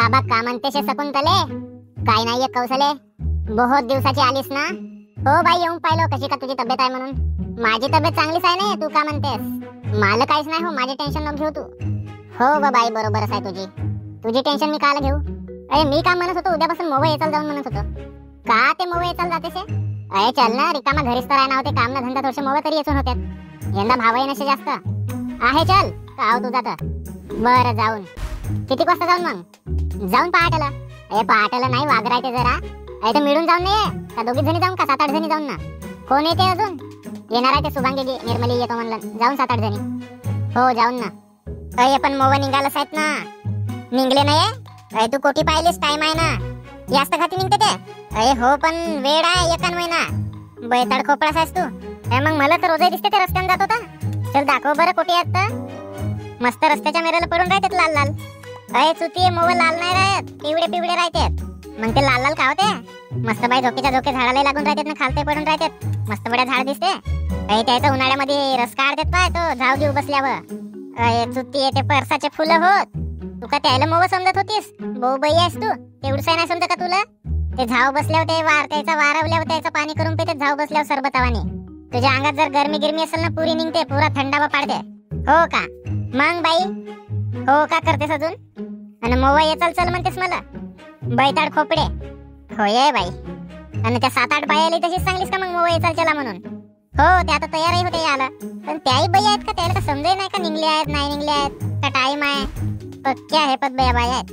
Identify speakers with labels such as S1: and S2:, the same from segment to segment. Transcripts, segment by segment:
S1: बाबा का म्हणते शे शकुंतले? काय नाहीये कौशले, बहुत दिवसाची आलीस ना? हो बाई, येऊन पाहिलो कशी का तुझी तब्येत आहे म्हणून. माझी तब्येत चांगलीच आहे ना, तू का म्हणतेस? मला काहीच नाही हो, माझी टेन्शन नको घेऊ तू. हो ग बाई, बरोबरच आहे तुझी टेन्शन मी काला घेऊ? अरे मी काय म्हणत होतो, उद्यापासून मोवा येचाल जाऊन म्हणत होतो. का ते मोवा येचाल जाते शे? अरे चल ना, रिकामा घरीच तर आहे ना होते, काम ना धंदा थोडसे मोवा तरी येचून होत्यात. यंदा भावही नसे जास्त आहे. चल का आव तुझा तर. बरं जाऊन किती वाजता जाऊन मग? जाऊन पहाटेला. अरे पहाटेला नाही, वागरायचे जरा. अरे तर मिळून जाऊन नाही का दोघी जणी जाऊन का 7-8 जणी जाऊन ना? कोण येते अजून? येणार आहे ते शुभांगी निर्मली येतो म्हणलं, जाऊन 7-8 जणी. हो जाऊन ना. अरे पण मोवा निघालच आहेत ना. निघले नाही? अरे तू कोठी पाहिलीस, टाइम आहे ना. जास्त खाती निघते ते. अरे हो पण वेळ आहे एकान महिना. बैताड खोपळास आहेस तू. अरे मग मला तर रोजही दिसते ते रस्त्याने जात होता. चल दाखव बरं कोठी आहेत तर. मस्त रस्त्याच्या मेरेला पडून राहतात लाल लाल. अरे चुती, मोवा लाल नाही राहत, पिवळे पिवळे राहतात. मग ते लाल लाल का होते? मस्त बाई झोकेच्या झोके झाडाला लागून राहतात ना, खालते पडून राहतात. मस्त बड्या झाड दिसते. अरे त्याचं उन्हाळ्यामध्ये रस काढतात पाय तो झाव घेऊ बसल्यावर. अरे चुती, ते परसाचे फुलं होत. तू का त्याला मोवा समजत होतीस? भाऊ बाई आहेस तू, तेवढंच नाही समजत का तुला? ते झाव बसल्यावर ते त्याचा वारवल्यावर त्याचं पाणी करून पिते, झाव बसल्यावर सरबतावानी. तुझ्या अंगात जर गरमी गिरमी असेल ना, पुरी निघते, पुरा थंडावा पाडते. हो का? मग बाई हो का करतेस अजून? आणि मोवा ये चल चल म्हणतेस मला? बैताड खोपडे. होय बाई. आणि त्या 7-8 बाई आली तशीच सांगलीस का मग मोवा ये चल चला म्हणून? हो ते आता तयारही होते याला. पण त्याही बाई आहेत का? त्याला का समजे नाही का निघले आहेत नाही निघले आहेत का? टाइम आहे पक्क्या हे पद बाई आहेत.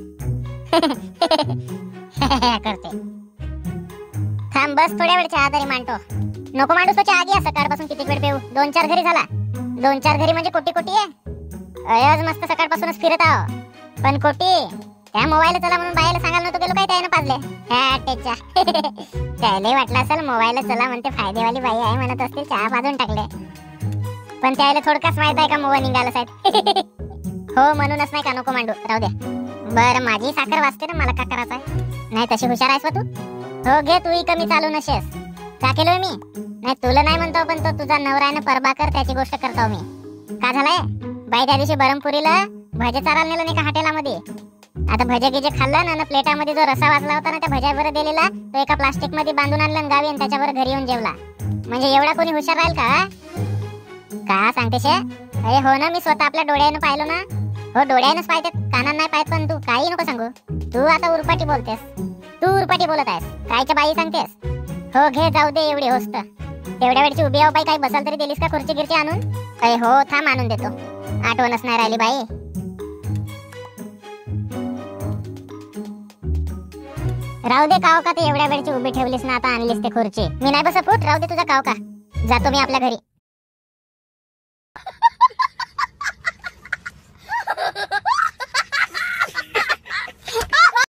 S1: करते थांब, बस थोड्या वेळ चहा तरी मांडतो. नको मांडू तो चहा आधी, सकाळपासून किती वेळ पेऊ? 2-4 घरी झाला. 2-4 घरी म्हणजे कोटी कोटी आहे. आज मस्त सकाळपासूनच फिरत आहो. पण कोटी त्या मोबाईल चला म्हणून बायला सांगायला नव्हतं गेलो काय? त्यानं पाजले त्याच्या. त्याला वाटलं असेल मोबाईल चला म्हणते फायदेवाली बाई आहे म्हणत असतील, चहा पाजून टाकले. पण त्याला थोडकाच माहित आहे का मोवा निघाला साहेब. हो म्हणूनच नाही का नको मांडू, राहू दे. बरं माझी साखर वाजते ना, मला का करायचं आहे? नाही तशी हुशार आहेस तू. हो घे, तूही कमी चालू नशेस. का केलोय मी? नाही तुला नाही म्हणतो, पण तो तुझा नवरा आहे ना प्रभाकर, त्याची गोष्ट करतो मी. का झालंय बाई? त्या दिवशी बरमपुरीला भजे चारायला नेलं नाही का हॉटेलामध्ये? आता भजे गिजे खाल्लं ना, प्लेटामध्ये जो रसा वाजला होता ना, त्या भज्यावर दिलेला तो एका प्लास्टिक मध्ये बांधून आणलं गावी, आणि त्याच्यावर घरी येऊन जेवला. म्हणजे एवढा कोणी हुशार राहील का सांगते शे? अरे हो ना, मी स्वतः आपल्या डोळ्यानं पाहिलो ना. हो डोळ्यानंच पाहतात, कानानं नाही पाहत. पण तू काही नको सांगू, तू आता उरपाटी बोलतेस. तू उरपाटी बोलत आहेस, कायच्या बाई सांगतेस? हो घे, जाऊ दे एवढी होस्त. तेवढ्या वेळची उभी आहो बाई, काही बसाल तरी दिलीस का खुर्ची गिरची आणून? अरे हो थांब आणून देतो, आठवणच नाही राहिली बाई. राहू दे काव का, ते एवढ्या वेळची उभी ठेवलीस ना, आता आणलीस ते खुर्ची. मी नाही बसत फूट, राहू दे तुझा काव का. जातो मी आपल्या घरी.